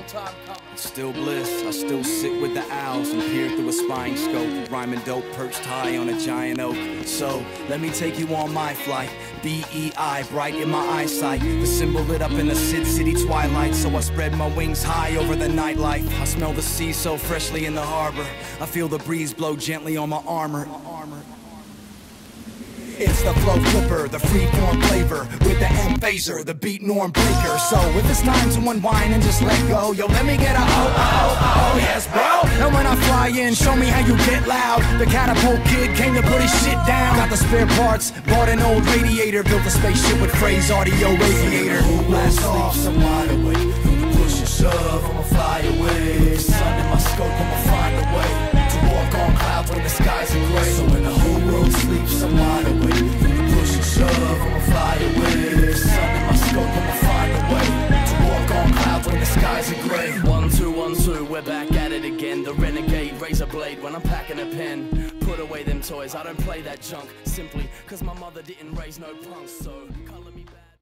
time coming. Still bliss, I still sit with the owls and peer through a spine scope, rhyming dope perched high on a giant oak. So let me take you on my flight. BEI, bright in my eyesight, the symbol lit up in the city twilight. So I spread my wings high over the nightlife. I smell the sea so freshly in the harbor. I feel the breeze blow gently on my armor. It's the flow flipper, the freeform flavor, with the M phaser, the beat norm breaker. So if it's time to unwind and just let go, yo, let me get a oh, yes, bro. And when I fly in, show me how you get loud. The catapult kid came to put his shit down. Got the spare parts, bought an old radiator, built a spaceship with phrase audio radiator. Blast off, some wide awake. Push and shove, I'ma fly away. Sun in my scope, I'ma find a way to walk on clouds when the skies are gray. So when the whole world sleeps, I'm wide awake. Push and shove, I'ma fly away. Sun in my scope, I'ma find a way to walk on clouds when the skies are gray. 1, 2, 1, 2, we're back at it again. The renegade, razor blade when I'm packing a pen. Put away them toys, I don't play that junk. Simply cause my mother didn't raise no punks. So color me bad.